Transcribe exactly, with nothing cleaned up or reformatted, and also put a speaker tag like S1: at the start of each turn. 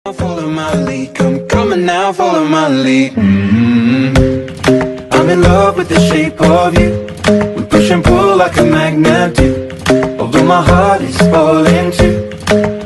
S1: Follow my lead, come coming now, follow my lead. mm-hmm. I'm in love with the shape of you. We push and pull like a magnet do. Although my heart is falling too.